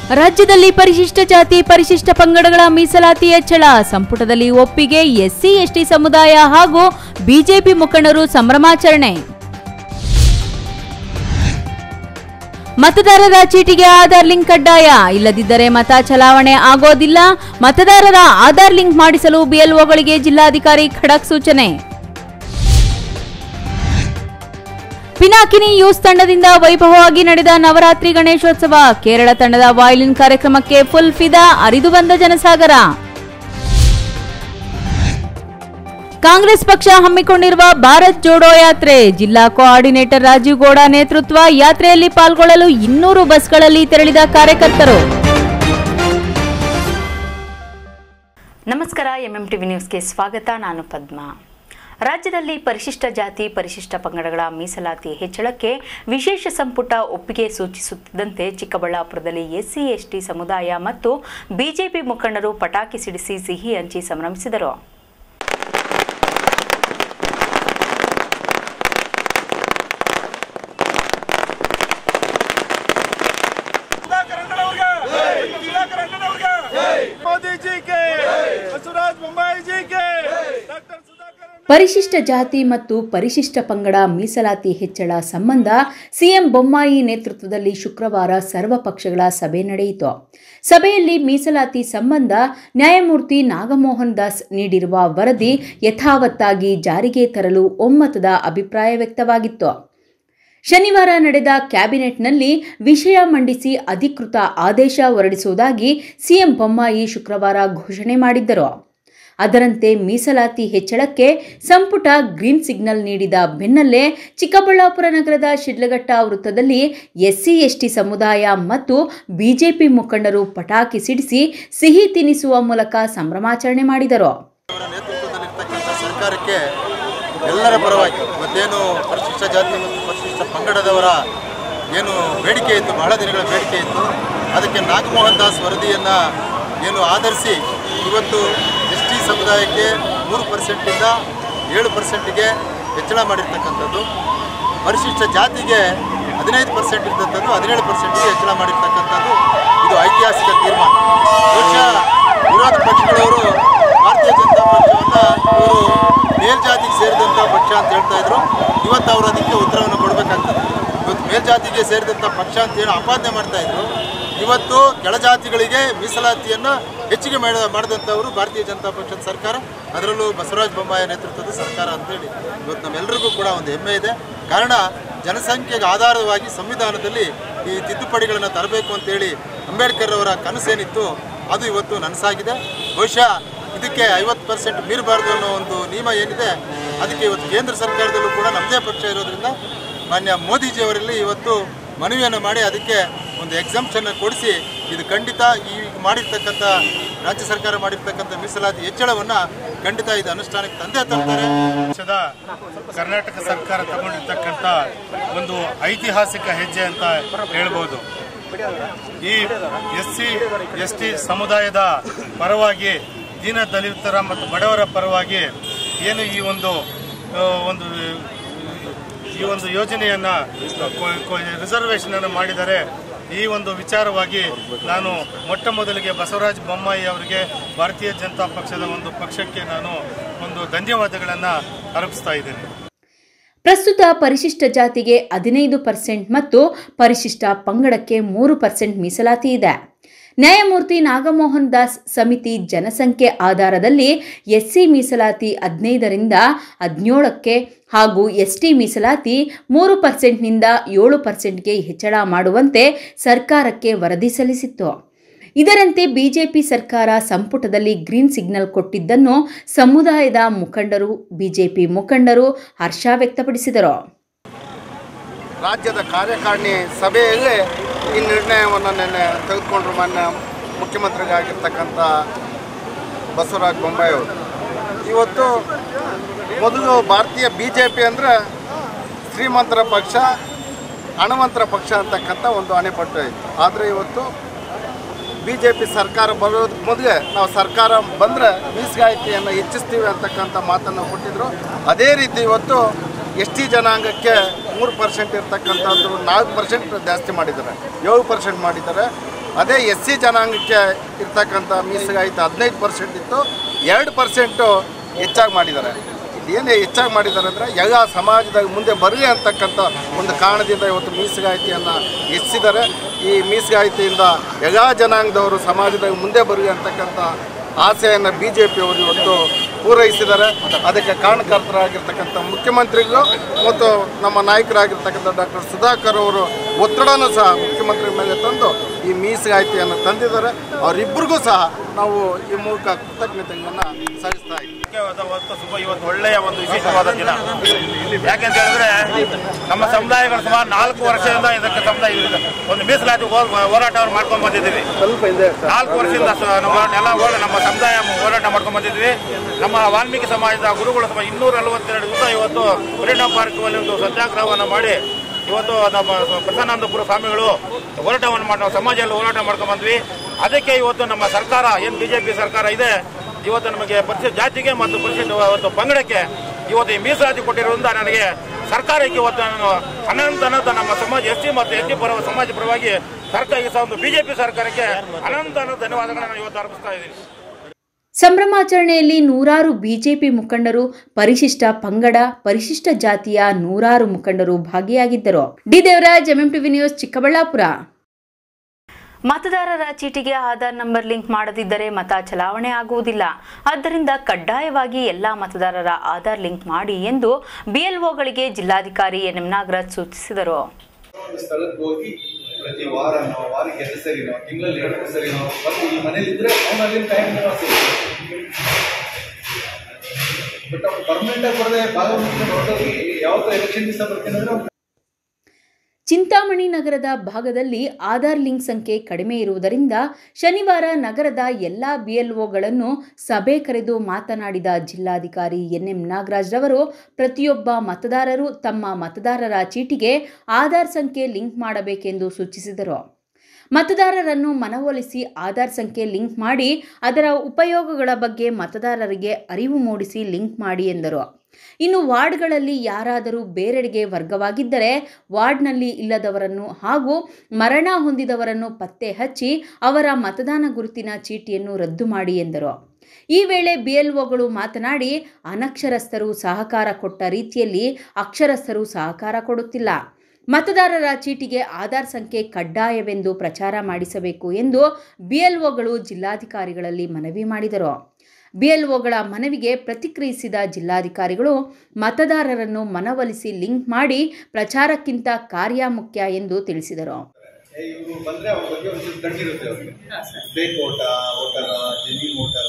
ರಾಜ್ಯದಲ್ಲಿ ಪರಿಶಿಷ್ಟ ಜಾತಿ ಪರಿಶಿಷ್ಟ ಪಂಗಡಗಳ ಮೀಸಲಾತಿ ಹೆಚ್ಚಳ ಸಂಪುಟದಲ್ಲಿ ಒಪ್ಪಿಗೆ ಎಸ್ಸಿ ಎಸ್ಟಿ ಸಮುದಾಯ ಹಾಗೂ ಬಿಜೆಪಿ ಮುಖಂಡರು ಸಂಭ್ರಮಾಚರಣೆ. ಮತದಾರರ ಚೀಟಿಗೆ ಆಧಾರ್ ಲಿಂಕ್ ಕಡ್ಡಾಯ, ಇಲ್ಲದಿದ್ದರೆ ಮತ ಚಲಾವಣೆ ಆಗೋದಿಲ್ಲ. ಮತದಾರರ ಆಧಾರ್ ಲಿಂಕ್ ಮಾಡಿಸಲು ಬಿಎಲ್ಒಗಳಿಗೆ ಜಿಲ್ಲಾಧಿಕಾರಿ ಖಡಕ್ ಸೂಚನೆ. ಪಿನಾಕಿನಿ ಯೂಸ್ ತಂಡದಿಂದ ವೈಭವವಾಗಿ ನಡೆದ ನವರಾತ್ರಿ ಗಣೇಶೋತ್ಸವ. ಕೇರಳ ತಂಡದ ವಯಲಿನ್ ಕಾರ್ಯಕ್ರಮಕ್ಕೆ ಫುಲ್ ಫಿದಾ, ಅರಿದು ಬಂದ ಜನಸಾಗರ. ಕಾಂಗ್ರೆಸ್ ಪಕ್ಷ ಹಮ್ಮಿಕೊಂಡಿರುವ ಭಾರತ್ ಜೋಡೋ ಯಾತ್ರೆ. ಜಿಲ್ಲಾ ಕೋಆರ್ಡಿನೇಟರ್ ರಾಜೀವ್ ಗೌಡ ನೇತೃತ್ವ. ಯಾತ್ರೆಯಲ್ಲಿ ಪಾಲ್ಗೊಳ್ಳಲು 200 ಬಸ್ಗಳಲ್ಲಿ ತೆರಳಿದ ಕಾರ್ಯಕರ್ತರು. ನಮಸ್ಕಾರ, ಎಂಎಂಟಿವಿ ನ್ಯೂಸ್ಗೆ ಸ್ವಾಗತ. ನಾನು ಪದ್ಮಾ. ರಾಜ್ಯದಲ್ಲಿ ಪರಿಶಿಷ್ಟ ಜಾತಿ ಪರಿಶಿಷ್ಟ ಪಂಗಡಗಳ ಮೀಸಲಾತಿ ಹೆಚ್ಚಳಕ್ಕೆ ವಿಶೇಷ ಸಂಪುಟ ಒಪ್ಪಿಗೆ ಸೂಚಿಸುತ್ತಿದ್ದಂತೆ ಚಿಕ್ಕಬಳ್ಳಾಪುರದಲ್ಲಿ ಎಸ್ಸಿ ಎಸ್ಟಿ ಸಮುದಾಯ ಮತ್ತು ಬಿಜೆಪಿ ಮುಖಂಡರು ಪಟಾಕಿ ಸಿಡಿಸಿ ಸಿಹಿ ಹಂಚಿ ಸಂಭ್ರಮಿಸಿದರು. ಪರಿಶಿಷ್ಟ ಜಾತಿ ಮತ್ತು ಪರಿಶಿಷ್ಟ ಪಂಗಡ ಮೀಸಲಾತಿ ಹೆಚ್ಚಳ ಸಂಬಂಧ ಸಿಎಂ ಬೊಮ್ಮಾಯಿ ನೇತೃತ್ವದಲ್ಲಿ ಶುಕ್ರವಾರ ಸರ್ವಪಕ್ಷಗಳ ಸಭೆ ನಡೆಯಿತು. ಸಭೆಯಲ್ಲಿ ಮೀಸಲಾತಿ ಸಂಬಂಧ ನ್ಯಾಯಮೂರ್ತಿ ನಾಗಮೋಹನ್ ದಾಸ್ ನೀಡಿರುವ ವರದಿ ಯಥಾವತ್ತಾಗಿ ಜಾರಿಗೆ ತರಲು ಒಮ್ಮತದ ಅಭಿಪ್ರಾಯ ವ್ಯಕ್ತವಾಗಿತ್ತು. ಶನಿವಾರ ನಡೆದ ಕ್ಯಾಬಿನೆಟ್ನಲ್ಲಿ ವಿಷಯ ಮಂಡಿಸಿ ಅಧಿಕೃತ ಆದೇಶ ಹೊರಡಿಸುವುದಾಗಿ ಸಿಎಂ ಬೊಮ್ಮಾಯಿ ಶುಕ್ರವಾರ ಘೋಷಣೆ ಮಾಡಿದ್ದರು. ಅದರಂತೆ ಮೀಸಲಾತಿ ಹೆಚ್ಚಳಕ್ಕೆ ಸಂಪುಟ ಗ್ರೀನ್ ಸಿಗ್ನಲ್ ನೀಡಿದ ಬೆನ್ನಲ್ಲೇ ಚಿಕ್ಕಬಳ್ಳಾಪುರ ನಗರದ ಶಿಡ್ಲಘಟ್ಟ ವೃತ್ತದಲ್ಲಿ ಎಸ್ಸಿ ಎಸ್ಟಿ ಸಮುದಾಯ ಮತ್ತು ಬಿಜೆಪಿ ಮುಖಂಡರು ಪಟಾಕಿ ಸಿಡಿಸಿ ಸಿಹಿ ತಿನ್ನಿಸುವ ಮೂಲಕ ಸಂಭ್ರಮಾಚರಣೆ ಮಾಡಿದರು. ಸರ್ಕಾರಕ್ಕೆ ಎಲ್ಲರ ಪರವಾಗಿ ಮತ್ತೇನು ಪರಿಶಿಷ್ಟ ಜಾತಿ ಮತ್ತು ಪರಿಶಿಷ್ಟ ಪಂಗಡದವರ ಏನು ಬೇಡಿಕೆ ಇತ್ತು, ಬಹಳ ದಿನಗಳ ಬೇಡಿಕೆ ಇತ್ತು, ಅದಕ್ಕೆ ನಾಗಮೋಹನ್ ದಾಸ್ ವರದಿಯನ್ನು ಏನು ಆಧರಿಸಿ ಇವತ್ತು ಎಸ್ ಟಿ ಸಮುದಾಯಕ್ಕೆ 3%ಇಂದ 7%ಗೆ ಹೆಚ್ಚಳ ಮಾಡಿರ್ತಕ್ಕಂಥದ್ದು, ಪರಿಶಿಷ್ಟ ಜಾತಿಗೆ 15% ಇದ್ದಂಥದ್ದು 17%ಗೆ ಹೆಚ್ಚಳ ಮಾಡಿರ್ತಕ್ಕಂಥದ್ದು ಇದು ಐತಿಹಾಸಿಕ ತೀರ್ಮಾನ. ಬಹುಶಃ ವಿರೋಧ ಪಕ್ಷಗಳವರು ಭಾರತೀಯ ಜನತಾ ಪಕ್ಷವನ್ನು ಇವರು ಮೇಲ್ಜಾತಿಗೆ ಸೇರಿದಂಥ ಪಕ್ಷ ಅಂತ ಹೇಳ್ತಾ ಇದ್ರು. ಇವತ್ತು ಅವರು ಅದಕ್ಕೆ ಉತ್ತರವನ್ನು ಕೊಡಬೇಕಾಗ್ತದೆ. ಇವತ್ತು ಮೇಲ್ಜಾತಿಗೆ ಸೇರಿದಂಥ ಪಕ್ಷ ಅಂತೇಳಿ ಆಪಾದನೆ ಮಾಡ್ತಾ ಇದ್ರು. ಇವತ್ತು ಕೆಳಜಾತಿಗಳಿಗೆ ಮೀಸಲಾತಿಯನ್ನು ಹೆಚ್ಚಿಗೆ ಮಾಡಿದಂಥವರು ಭಾರತೀಯ ಜನತಾ ಪಕ್ಷದ ಸರ್ಕಾರ, ಅದರಲ್ಲೂ ಬಸವರಾಜ ಬೊಮ್ಮಾಯಿ ನೇತೃತ್ವದ ಸರ್ಕಾರ ಅಂತೇಳಿ ಇವತ್ತು ನಮ್ಮೆಲ್ಲರಿಗೂ ಕೂಡ ಒಂದು ಹೆಮ್ಮೆ ಇದೆ. ಕಾರಣ ಜನಸಂಖ್ಯೆಗೆ ಆಧಾರವಾಗಿ ಸಂವಿಧಾನದಲ್ಲಿ ಈ ತಿದ್ದುಪಡಿಗಳನ್ನು ತರಬೇಕು ಅಂತೇಳಿ ಅಂಬೇಡ್ಕರ್ ಅವರ ಕನಸೇನಿತ್ತು ಅದು ಇವತ್ತು ನನಸಾಗಿದೆ. ಬಹುಶಃ ಇದಕ್ಕೆ 50% ಮೀರಬಾರ್ದು ಅನ್ನೋ ಒಂದು ನಿಯಮ ಏನಿದೆ, ಅದಕ್ಕೆ ಇವತ್ತು ಕೇಂದ್ರ ಸರ್ಕಾರದಲ್ಲೂ ಕೂಡ ನಮ್ಮದೇ ಪಕ್ಷ ಇರೋದ್ರಿಂದ ಮಾನ್ಯ ಮೋದಿಜಿಯವರಲ್ಲಿ ಇವತ್ತು ಮನವಿಯನ್ನು ಮಾಡಿ ಅದಕ್ಕೆ ಒಂದು ಎಕ್ಸಂಪ್ಷನ್ನ ಕೊಡಿಸಿ ಇದು ಖಂಡಿತ ಈ ಮಾಡಿರ್ತಕ್ಕಂಥ ರಾಜ್ಯ ಸರ್ಕಾರ ಮಾಡಿರ್ತಕ್ಕಂಥ ಮೀಸಲಾತಿ ಹೆಚ್ಚಳವನ್ನು ಖಂಡಿತ ಇದು ಅನುಷ್ಠಾನಕ್ಕೆ ತಂದೆ ತರ್ತಾರೆ. ದೇಶದ ಕರ್ನಾಟಕ ಸರ್ಕಾರ ತಗೊಂಡಿರ್ತಕ್ಕಂಥ ಒಂದು ಐತಿಹಾಸಿಕ ಹೆಜ್ಜೆ ಅಂತ ಹೇಳ್ಬೋದು. ಈ ಎಸ್ಸಿ ಎಸ್ಟಿ ಸಮುದಾಯದ ಪರವಾಗಿ ದೀನ ದಲಿತರ ಮತ್ತು ಬಡವರ ಪರವಾಗಿ ಏನು ಈ ಒಂದು ಯೋಜನೆಯನ್ನು ರಿಸರ್ವೇಷನ್ ಅನ್ನು ಮಾಡಿದರೆ, ಈ ಒಂದು ವಿಚಾರವಾಗಿ ನಾನು ಮೊಟ್ಟ ಮೊದಲಿಗೆ ಬಸವರಾಜ ಬೊಮ್ಮಾಯಿ ಅವರಿಗೆ ಭಾರತೀಯ ಜನತಾ ಪಕ್ಷದ ಒಂದು ಪಕ್ಷಕ್ಕೆ ನಾನು ಒಂದು ಧನ್ಯವಾದಗಳನ್ನು ಅರ್ಪಿಸ್ತಾ ಇದ್ದೇನೆ. ಪ್ರಸ್ತುತ ಪರಿಶಿಷ್ಟ ಜಾತಿಗೆ 15% ಮತ್ತು ಪರಿಶಿಷ್ಟ ಪಂಗಡಕ್ಕೆ 3% ಮೀಸಲಾತಿ ಇದೆ. ನ್ಯಾಯಮೂರ್ತಿ ನಾಗಮೋಹನ್ ದಾಸ್ ಸಮಿತಿ ಜನಸಂಖ್ಯೆ ಆಧಾರದಲ್ಲಿ ಎಸ್ಸಿ ಮೀಸಲಾತಿ 15ರಿಂದ 17ಕ್ಕೆ ಹಾಗೂ ಎಸ್ಟಿ ಮೀಸಲಾತಿ 3%ನಿಂದ 7%ಗೆ ಹೆಚ್ಚಳ ಮಾಡುವಂತೆ ಸರ್ಕಾರಕ್ಕೆ ವರದಿ ಸಲ್ಲಿಸಿತ್ತು. ಇದರಂತೆ ಬಿಜೆಪಿ ಸರ್ಕಾರ ಸಂಪುಟದಲ್ಲಿ ಗ್ರೀನ್ ಸಿಗ್ನಲ್ ಕೊಟ್ಟಿದ್ದನ್ನು ಸಮುದಾಯದ ಮುಖಂಡರು ಬಿಜೆಪಿ ಮುಖಂಡರು ಹರ್ಷ ವ್ಯಕ್ತಪಡಿಸಿದರು. ರಾಜ್ಯದ ಕಾರ್ಯಕಾರಿಣಿ ಸಭೆಯಲ್ಲೇ ಈ ನಿರ್ಣಯವನ್ನು ನಿನ್ನೆ ತೆಗೆದುಕೊಂಡ್ರು ಮಾನ್ಯ ಮುಖ್ಯಮಂತ್ರಿಗಾಗಿರ್ತಕ್ಕಂಥ ಬಸವರಾಜ ಬೊಮ್ಮಾಯಿ ಅವರು. ಇವತ್ತು ಮೊದಲು ಭಾರತೀಯ BJP ಅಂದರೆ ಶ್ರೀಮಂತರ ಪಕ್ಷ, ಹಣವಂತರ ಪಕ್ಷ ಅಂತಕ್ಕಂಥ ಒಂದು ಅಣೆಪಟ್ಟು ಇತ್ತು. ಆದರೆ ಇವತ್ತು BJP ಸರ್ಕಾರ ಬರೋದಕ್ಕೆ ಮೊದಲೇ ನಾವು ಸರ್ಕಾರ ಬಂದರೆ ಮೀಸಲಾತಿಯನ್ನು ಹೆಚ್ಚಿಸ್ತೀವಿ ಅಂತಕ್ಕಂಥ ಮಾತನ್ನು ಕೊಟ್ಟಿದ್ದರು. ಅದೇ ರೀತಿ ಇವತ್ತು ಎಸ್ ಟಿ ಜನಾಂಗಕ್ಕೆ 3% ಇರ್ತಕ್ಕಂಥದ್ದು 4% ಜಾಸ್ತಿ ಮಾಡಿದ್ದಾರೆ, 7% ಮಾಡಿದ್ದಾರೆ. ಅದೇ SC ಜನಾಂಗಕ್ಕೆ ಇರ್ತಕ್ಕಂಥ ಮೀಸಲಾತಿ 15% ಇತ್ತು, 2% ಹೆಚ್ಚಾಗಿ ಮಾಡಿದ್ದಾರೆ. ಇದೇನೇ ಹೆಚ್ಚಾಗಿ ಮಾಡಿದ್ದಾರೆ ಅಂದರೆ ಎಲ್ಲ ಸಮಾಜದಾಗ ಮುಂದೆ ಬರಲಿ ಅಂತಕ್ಕಂಥ ಒಂದು ಕಾರಣದಿಂದ ಇವತ್ತು ಮೀಸಲಾತಿಯನ್ನು ಹೆಚ್ಚಿದ್ದಾರೆ. ಈ ಮೀಸಲಾತಿಯಿಂದ ಎಲ್ಲ ಜನಾಂಗದವರು ಸಮಾಜದಾಗ ಮುಂದೆ ಬರಲಿ ಅಂತಕ್ಕಂಥ ಆಸೆಯನ್ನು BJPಯವರು ಇವತ್ತು ಪೂರೈಸಿದ್ದಾರೆ. ಅದಕ್ಕೆ ಕಾರಣಕರ್ತರಾಗಿರ್ತಕ್ಕಂಥ ಮುಖ್ಯಮಂತ್ರಿಗಳು ಮತ್ತು ನಮ್ಮ ನಾಯಕರಾಗಿರ್ತಕ್ಕಂಥ ಡಾಕ್ಟರ್ ಸುಧಾಕರ್ ಅವರು ಒತ್ತಡನೂ ಸಹ ಮುಖ್ಯಮಂತ್ರಿ ಮೇಲೆ ತಂದು ಈ ಮೀಸಲಾತಿಯನ್ನು ತಂದಿದ್ದಾರೆ. ಅವರಿಬ್ಬರಿಗೂ ಸಹ ನಾವು ಈ ಮೂಲಕ ಕೃತಜ್ಞತೆಯನ್ನು ಸಲ್ಲಿಸ್ತಾ ಇದ್ದೀವಿ. ಇವತ್ತು ಒಳ್ಳೆಯ ಒಂದು ವಿಶೇಷವಾದ ದಿನ. ಯಾಕೆಂತ ಹೇಳಿದ್ರೆ ನಮ್ಮ ಸಮುದಾಯಗಳು ಸುಮಾರು 4 ವರ್ಷದಿಂದ ಇದಕ್ಕೆ ಸಮುದಾಯ ಒಂದು ಮೀಸಲಾತಿ ಹೋರಾಟವನ್ನು ಮಾಡ್ಕೊಂಡು ಬಂದಿದ್ದೀವಿ. 4 ವರ್ಷದಿಂದ ನಮ್ಮ ಸಮುದಾಯ ಹೋರಾಟ ಮಾಡ್ಕೊಂಡು ಬಂದಿದ್ವಿ. ನಮ್ಮ ವಾಲ್ಮೀಕಿ ಸಮಾಜದ ಗುರುಗಳು 242 ದಿವಸ ಇವತ್ತು ಪರಿಣಾಮಕಾರಿಕವಾಗಿ ಒಂದು ಸತ್ಯಾಗ್ರಹವನ್ನು ಮಾಡಿ ಇವತ್ತು ನಮ್ಮ ಪ್ರಸನ್ನಾನಂದಪುರ ಸ್ವಾಮಿಗಳು ಹೋರಾಟವನ್ನು ಮಾಡಿ ನಾವು ಸಮಾಜದಲ್ಲಿ ಹೋರಾಟ ಮಾಡ್ಕೊಂಡು ಬಂದ್ವಿ. ಅದಕ್ಕೆ ಇವತ್ತು ನಮ್ಮ ಸರ್ಕಾರ ಏನು BJP ಸರ್ಕಾರ ಇದೆ ಇವತ್ತು ನಮಗೆ ಪರಿಶಿಷ್ಟ ಜಾತಿಗೆ ಮತ್ತು ಪರಿಶಿಷ್ಟ ಪಂಗಡಕ್ಕೆ ಇವತ್ತು ಈ ಮೀಸಲಾತಿ ಕೊಟ್ಟಿರೋದ್ರಿಂದ ನನಗೆ ಸರ್ಕಾರಕ್ಕೆ ಇವತ್ತು ನಾನು ಅನಂತ ನಮ್ಮ ಸಮಾಜ SC ಮತ್ತು ST ಪರ ಸಮಾಜ ಪರವಾಗಿ ಸರ್ಕಾರ ಒಂದು BJP ಸರ್ಕಾರಕ್ಕೆ ಅನಂತ ಧನ್ಯವಾದಗಳನ್ನು ಇವತ್ತು ಅರ್ಪಿಸ್ತಾ ಇದ್ದೀನಿ. ಸಂಭ್ರಮಾಚರಣೆಯಲ್ಲಿ ನೂರಾರು ಬಿಜೆಪಿ ಮುಖಂಡರು, ಪರಿಶಿಷ್ಟ ಪಂಗಡ, ಪರಿಶಿಷ್ಟ ಜಾತಿಯ ನೂರಾರು ಮುಖಂಡರು ಭಾಗಿಯಾಗಿದ್ದರು. D Devaraj, MMTV news, Chikkaballapur. ಮತದಾರರ ಚೀಟಿಗೆ ಆಧಾರ್ ನಂಬರ್ ಲಿಂಕ್ ಮಾಡದಿದ್ದರೆ ಮತ ಚಲಾವಣೆ ಆಗುವುದಿಲ್ಲ. ಆದ್ದರಿಂದ ಕಡ್ಡಾಯವಾಗಿ ಎಲ್ಲಾ ಮತದಾರರ ಆಧಾರ್ ಲಿಂಕ್ ಮಾಡಿ ಎಂದು BLOಗಳಿಗೆ ಜಿಲ್ಲಾಧಿಕಾರಿ NM ನಾಗರಾಜ್ ಸೂಚಿಸಿದರು. ಪ್ರತಿ ವಾರಕ್ಕೆ 2 ಸರಿನೋ ತಿಂಗಳಲ್ಲಿ 2 ಸರಿನೋ ಬಂದು ಈ ಮನೇಲಿ ಇದ್ರೆ ಅವನಲ್ಲಿ ಟೈಮ್ ಬಟ್ ಅವ್ರು ಪರ್ಮನೆಂಟ್ ಆಗಿ ಬರದೆ ಭಾಗವಹಿಸಿ ಯಾವತ್ತೋ ಎಲೆಕ್ಷನ್ ದಿವಸ ಬರ್ತೀನಿ ಅಂದ್ರೆ. ಚಿಂತಾಮಣಿ ನಗರದ ಭಾಗದಲ್ಲಿ ಆಧಾರ್ ಲಿಂಕ್ ಸಂಖ್ಯೆ ಕಡಿಮೆ ಇರುವುದರಿಂದ ಶನಿವಾರ ನಗರದ ಎಲ್ಲಾ BLOಗಳನ್ನು ಸಭೆ ಕರೆದು ಮಾತನಾಡಿದ ಜಿಲ್ಲಾಧಿಕಾರಿ NM ನಾಗರಾಜ್ ರವರು ಪ್ರತಿಯೊಬ್ಬ ಮತದಾರರು ತಮ್ಮ ಮತದಾರರ ಚೀಟಿಗೆ ಆಧಾರ್ ಸಂಖ್ಯೆ ಲಿಂಕ್ ಮಾಡಬೇಕೆಂದು ಸೂಚಿಸಿದರು. ಮತದಾರರನ್ನು ಮನವೊಲಿಸಿ ಆಧಾರ್ ಸಂಖ್ಯೆ ಲಿಂಕ್ ಮಾಡಿ ಅದರ ಉಪಯೋಗಗಳ ಬಗ್ಗೆ ಮತದಾರರಿಗೆ ಅರಿವು ಮೂಡಿಸಿ ಲಿಂಕ್ ಮಾಡಿ ಎಂದರು. ಇನ್ನು ವಾರ್ಡ್ಗಳಲ್ಲಿ ಯಾರಾದರೂ ಬೇರೆಡೆಗೆ ವರ್ಗವಾಗಿದ್ದರೆ ವಾರ್ಡ್ನಲ್ಲಿ ಇಲ್ಲದವರನ್ನು ಹಾಗೂ ಮರಣ ಹೊಂದಿದವರನ್ನು ಪತ್ತೆ ಹಚ್ಚಿ ಅವರ ಮತದಾನ ಗುರುತಿನ ಚೀಟಿಯನ್ನು ರದ್ದು ಮಾಡಿ ಎಂದರು. ಈ ವೇಳೆ BLOಗಳು ಮಾತನಾಡಿ, ಅನಕ್ಷರಸ್ಥರು ಸಹಕಾರ ಕೊಟ್ಟ ರೀತಿಯಲ್ಲಿ ಅಕ್ಷರಸ್ಥರು ಸಹಕಾರ ಕೊಡುತ್ತಿಲ್ಲ. ಮತದಾರರ ಚೀಟಿಗೆ ಆಧಾರ್ ಸಂಖ್ಯೆ ಕಡ್ಡಾಯವೆಂದು ಪ್ರಚಾರ ಮಾಡಿಸಬೇಕು ಎಂದು BLOಗಳು ಜಿಲ್ಲಾಧಿಕಾರಿಗಳಲ್ಲಿ ಮನವಿ ಮಾಡಿದರು. BLOಗಳ ಮನವಿಗೆ ಪ್ರತಿಕ್ರಿಯಿಸಿದ ಜಿಲ್ಲಾಧಿಕಾರಿಗಳು ಮತದಾರರನ್ನು ಮನವೊಲಿಸಿ ಲಿಂಕ್ ಮಾಡಿ ಪ್ರಚಾರಕ್ಕಿಂತ ಕಾರ್ಯ ಮುಖ್ಯ ಎಂದು ತಿಳಿಸಿದರು. ಇವರು ಬಂದ್ರೆ ಅವ್ರ ಬಗ್ಗೆ ಒಂದು ಕಣ್ಣಿರುತ್ತೆ ಅವ್ರಿಗೆ. ಫೇಕ್ ಓಟರ, ಜೆನ್ಯೂನ್ ಓಟರ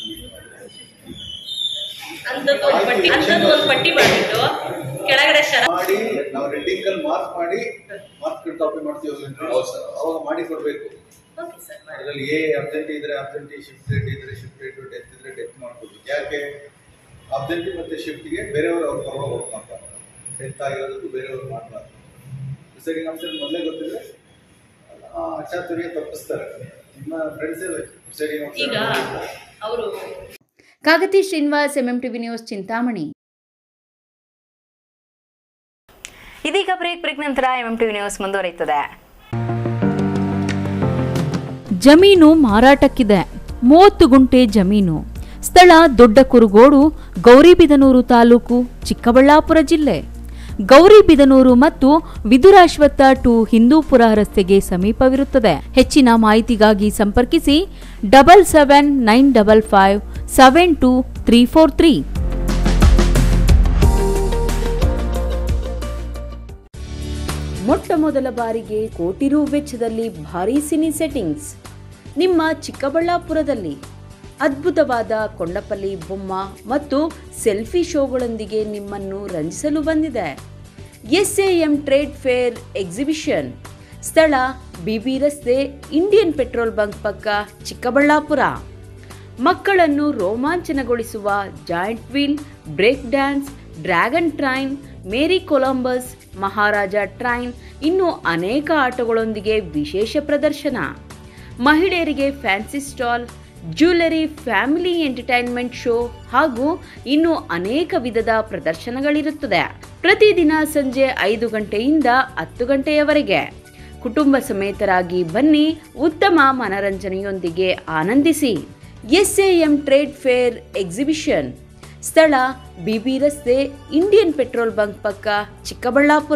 ಒಂದು ಪಟ್ಟಿ ಮಾಡಿಬಿಟ್ಟು ಕೆಳಗಡೆ ಮಾಡಿ ನಾವು ರೆಡ್ಡಿಂಗ್ ಅಲ್ಲಿ ಮಾರ್ಕ್ ಮಾಡಿ ಮಾರ್ಕ್ ಕಾಪಿ ಮಾಡ್ತೀವಿ. ಅವಾಗ ಮಾಡಿ ಕೊಡ್ಬೇಕು. ಅದರಲ್ಲಿ ಅಬ್ಸೆಂಟಿ ಇದ್ರೆ ಅಬ್ಸೆಂಟಿ, ಶಿಫ್ಟ್ ರೇಟ್ ಇದ್ರೆ ಶಿಫ್ಟ್ ರೇಟ್, ಡೆತ್ ಇದ್ರೆ ಡೆತ್ ಮಾಡ್ಕೊಡ್ಬೇಕು. ಯಾಕೆ ಅಬ್ಸೆಂಟಿ ಮತ್ತೆ ಶಿಫ್ಟ್ಗೆ ಬೇರೆಯವರು ಅವ್ರ ಪರವಾಗಿ ವರ್ಕ್ ಮಾಡ್ತಾರೆ. ಡೆತ್ ಆಗಿರೋದಕ್ಕೂ ಬೇರೆಯವ್ರು ಮಾಡಬಾರ್ದು. ರಿಸೈಡಿಂಗ್ ಆಫೀಸರ್ ಮೊದಲೇ ಗೊತ್ತಿದ್ರೆ ಅಚಾತುರ್ಯ ತಪ್ಪಿಸ್ತಾರೆ. ನಿಮ್ಮ ಫ್ರೆಂಡ್ಸೇ presiding officer. Kagati Srinivas, MMTV news, Chintamani. ಇದೀಗ ಬ್ರೇಕ್ ನಂತರ MMTV ನ್ಯೂಸ್ ಮುಂದುವರಿಯುತ್ತದೆ. ಜಮೀನು ಮಾರಾಟಕ್ಕಿದೆ. 30 ಗುಂಟೆ ಜಮೀನು. ಸ್ಥಳ ದೊಡ್ಡ ಕುರುಗೋಡು, ಗೌರಿಬಿದನೂರು ತಾಲೂಕು, ಚಿಕ್ಕಬಳ್ಳಾಪುರ ಜಿಲ್ಲೆ. ಗೌರಿಬಿದನೂರು ಮತ್ತು ವಿದುರಾಶ್ವತ್ಥ ಟು ಹಿಂದೂಪುರ ರಸ್ತೆಗೆ ಸಮೀಪವಿರುತ್ತದೆ. ಹೆಚ್ಚಿನ ಮಾಹಿತಿಗಾಗಿ ಸಂಪರ್ಕಿಸಿ 7795572343. ಮೊಟ್ಟ ಮೊದಲ ಬಾರಿಗೆ ಕೋಟಿ ರು ವೆಚ್ಚದಲ್ಲಿ ಭಾರೀ ಸಿನಿ ಸೆಟ್ಟಿಂಗ್ಸ್ ನಿಮ್ಮ ಚಿಕ್ಕಬಳ್ಳಾಪುರದಲ್ಲಿ. ಅದ್ಭುತವಾದ ಕೊಂಡಪಲ್ಲಿ ಬೊಮ್ಮ ಮತ್ತು ಸೆಲ್ಫಿ ಶೋಗಳೊಂದಿಗೆ ನಿಮ್ಮನ್ನು ರಂಜಿಸಲು ಬಂದಿದೆ SAM ಟ್ರೇಡ್ ಫೇರ್ ಎಕ್ಸಿಬಿಷನ್. ಸ್ಥಳ BB ರಸ್ತೆ, ಇಂಡಿಯನ್ ಪೆಟ್ರೋಲ್ ಬಂಕ್ ಪಕ್ಕ, ಚಿಕ್ಕಬಳ್ಳಾಪುರ. ಮಕ್ಕಳನ್ನು ರೋಮಾಂಚನಗೊಳಿಸುವ giant wheel, break dance, dragon train, merry Columbus, Maharaja train, ಇನ್ನೂ ಅನೇಕ ಆಟಗಳೊಂದಿಗೆ ವಿಶೇಷ ಪ್ರದರ್ಶನ. ಮಹಿಳೆಯರಿಗೆ fancy stall, jewellery, family entertainment show ಹಾಗೂ ಇನ್ನೂ ಅನೇಕ ವಿಧದ ಪ್ರದರ್ಶನಗಳಿರುತ್ತದೆ. ಪ್ರತಿದಿನ ಸಂಜೆ 5 ಗಂಟೆಯಿಂದ 10 ಗಂಟೆಯವರೆಗೆ. ಕುಟುಂಬ ಸಮೇತರಾಗಿ ಬನ್ನಿ, ಉತ್ತಮ ಮನರಂಜನೆಯೊಂದಿಗೆ ಆನಂದಿಸಿ. SAM ಟ್ರೇಡ್ ಫೇರ್ ಎಕ್ಸಿಬಿಷನ್, ಸ್ಥಳ BB ರಸ್ತೆ, ಇಂಡಿಯನ್ ಪೆಟ್ರೋಲ್ ಬಂಕ್ ಪಕ್ಕ, ಚಿಕ್ಕಬಳ್ಳಾಪುರ.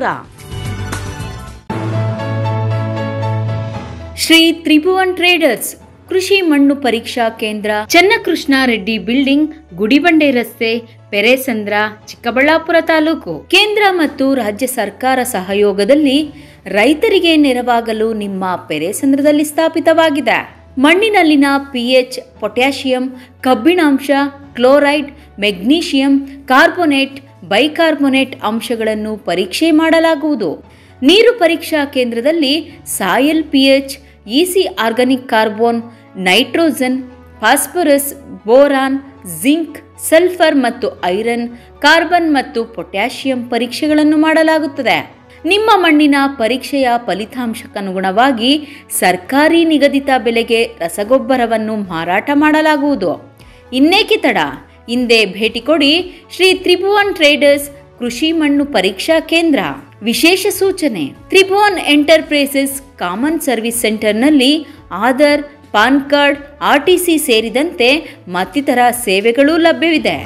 ಶ್ರೀ ತ್ರಿಭುವನ್ ಟ್ರೇಡರ್ಸ್ ಕೃಷಿ ಮಣ್ಣು ಪರೀಕ್ಷಾ ಕೇಂದ್ರ, ಚನ್ನಕೃಷ್ಣ ರೆಡ್ಡಿ ಬಿಲ್ಡಿಂಗ್, ಗುಡಿಬಂಡೆ ರಸ್ತೆ, ಪೆರೇಸಂದ್ರ, ಚಿಕ್ಕಬಳ್ಳಾಪುರ ತಾಲೂಕು. ಕೇಂದ್ರ ಮತ್ತು ರಾಜ್ಯ ಸರ್ಕಾರ ಸಹಯೋಗದಲ್ಲಿ ರೈತರಿಗೆ ನೆರವಾಗಲು ನಿಮ್ಮ ಪೆರೇಸಂದ್ರದಲ್ಲಿ ಸ್ಥಾಪಿತವಾಗಿದೆ. ಮಣ್ಣಿನಲ್ಲಿನ pH, ಪೊಟ್ಯಾಷಿಯಂ, ಕಬ್ಬಿಣಾಂಶ, ಕ್ಲೋರೈಡ್, ಮೆಗ್ನೀಷಿಯಂ, ಕಾರ್ಬೋನೇಟ್, ಬೈಕಾರ್ಬೋನೇಟ್ ಅಂಶಗಳನ್ನು ಪರೀಕ್ಷೆ ಮಾಡಲಾಗುವುದು. ನೀರು ಪರೀಕ್ಷಾ ಕೇಂದ್ರದಲ್ಲಿ soil pH, EC organic carbon, nitrogen, phosphorus, boron, zinc, sulphur ಮತ್ತು ಐರನ್, ಕಾರ್ಬನ್ ಮತ್ತು ಪೊಟ್ಯಾಷಿಯಂ ಪರೀಕ್ಷೆಗಳನ್ನು ಮಾಡಲಾಗುತ್ತದೆ. ನಿಮ್ಮ ಮಣ್ಣಿನ ಪರೀಕ್ಷೆಯ ಫಲಿತಾಂಶಕ್ಕನುಗುಣವಾಗಿ ಸರ್ಕಾರಿ ನಿಗದಿತ ಬೆಲೆಗೆ ರಸಗೊಬ್ಬರವನ್ನು ಮಾರಾಟ ಮಾಡಲಾಗುವುದು. ಇನ್ನೇಕೆ ತಡ, ಹಿಂದೆ ಭೇಟಿ ಕೊಡಿ ಶ್ರೀ ತ್ರಿಭುವನ್ ಟ್ರೇಡರ್ಸ್ ಕೃಷಿ ಮಣ್ಣು ಪರೀಕ್ಷಾ ಕೇಂದ್ರ. ವಿಶೇಷ ಸೂಚನೆ: ತ್ರಿಭುವನ್ ಎಂಟರ್ಪ್ರೈಸಸ್ ಕಾಮನ್ ಸರ್ವಿಸ್ ಸೆಂಟರ್ನಲ್ಲಿ ಆಧಾರ್, ಪಾನ್ ಕಾರ್ಡ್, RTC ಸೇರಿದಂತೆ ಮತ್ತಿತರ ಸೇವೆಗಳೂ ಲಭ್ಯವಿದೆ.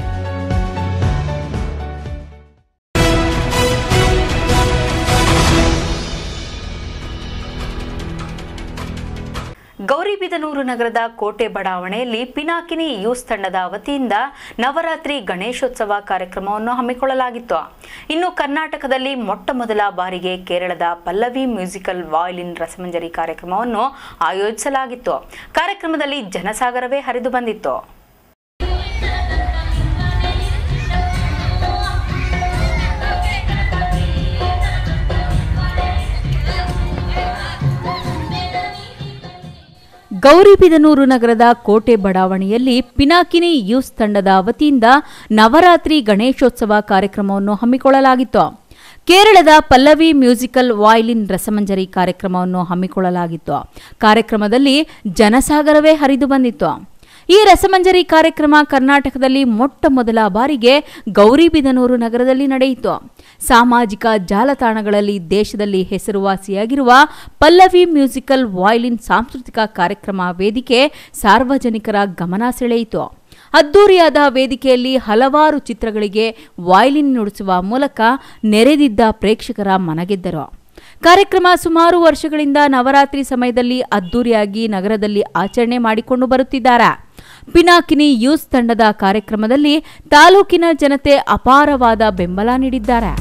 ಗೌರಿಬಿದನೂರು ನಗರದ ಕೋಟೆ ಬಡಾವಣೆಯಲ್ಲಿ ಪಿನಾಕಿನಿ ಯೂಸ್ ತಂಡದ ವತಿಯಿಂದ ನವರಾತ್ರಿ ಗಣೇಶೋತ್ಸವ ಕಾರ್ಯಕ್ರಮವನ್ನು ಹಮ್ಮಿಕೊಳ್ಳಲಾಗಿತ್ತು. ಇನ್ನು ಕರ್ನಾಟಕದಲ್ಲಿ ಮೊಟ್ಟಮೊದಲ ಬಾರಿಗೆ ಕೇರಳದ ಪಲ್ಲವಿ ಮ್ಯೂಸಿಕಲ್ ವಾಯಲಿನ್ ರಸಮಂಜರಿ ಕಾರ್ಯಕ್ರಮವನ್ನು ಆಯೋಜಿಸಲಾಗಿತ್ತು. ಕಾರ್ಯಕ್ರಮದಲ್ಲಿ ಜನಸಾಗರವೇ ಹರಿದು ಬಂದಿತ್ತು. ಗೌರಿಬಿದನೂರು ನಗರದ ಕೋಟೆ ಬಡಾವಣೆಯಲ್ಲಿ ಪಿನಾಕಿನಿ ಯೂಸ್ ತಂಡದ ವತಿಯಿಂದ ನವರಾತ್ರಿ ಗಣೇಶೋತ್ಸವ ಕಾರ್ಯಕ್ರಮವನ್ನು ಹಮ್ಮಿಕೊಳ್ಳಲಾಗಿತ್ತು. ಕೇರಳದ ಪಲ್ಲವಿ ಮ್ಯೂಸಿಕಲ್ ವಾಯಲಿನ್ ರಸಮಂಜರಿ ಕಾರ್ಯಕ್ರಮವನ್ನು ಹಮ್ಮಿಕೊಳ್ಳಲಾಗಿತ್ತು. ಕಾರ್ಯಕ್ರಮದಲ್ಲಿ ಜನಸಾಗರವೇ ಹರಿದು ಬಂದಿತ್ತು. ಈ ರಸಮಂಜರಿ ಕಾರ್ಯಕ್ರಮ ಕರ್ನಾಟಕದಲ್ಲಿ ಮೊಟ್ಟ ಮೊದಲ ಬಾರಿಗೆ ಗೌರಿಬಿದನೂರು ನಗರದಲ್ಲಿ ನಡೆಯಿತು. ಸಾಮಾಜಿಕ ಜಾಲತಾಣಗಳಲ್ಲಿ ದೇಶದಲ್ಲಿ ಹೆಸರುವಾಸಿಯಾಗಿರುವ ಪಲ್ಲವಿ ಮ್ಯೂಸಿಕಲ್ ವಾಯಲಿನ್ ಸಾಂಸ್ಕೃತಿಕ ಕಾರ್ಯಕ್ರಮ ವೇದಿಕೆ ಸಾರ್ವಜನಿಕರ ಗಮನ ಸೆಳೆಯಿತು. ಅದ್ದೂರಿಯಾದ ವೇದಿಕೆಯಲ್ಲಿ ಹಲವಾರು ಚಿತ್ರಗಳಿಗೆ ವಾಯಲಿನ್ ನುಡಿಸುವ ಮೂಲಕ ನೆರೆದಿದ್ದ ಪ್ರೇಕ್ಷಕರ ಮನಗೆದ್ದರು. ಕಾರ್ಯಕ್ರಮ ಸುಮಾರು ವರ್ಷಗಳಿಂದ ನವರಾತ್ರಿ ಸಮಯದಲ್ಲಿ ಅದ್ದೂರಿಯಾಗಿ ನಗರದಲ್ಲಿ ಆಚರಣೆ ಮಾಡಿಕೊಂಡು ಬರುತ್ತಿದ್ದಾರೆ. ಪಿನಾಕಿನಿ ಯೂಸ್ ತಂಡದ ಕಾರ್ಯಕ್ರಮದಲ್ಲಿ ತಾಲೂಕಿನ ಜನತೆ ಅಪಾರವಾದ ಬೆಂಬಲ ನೀಡಿದ್ದಾರೆ.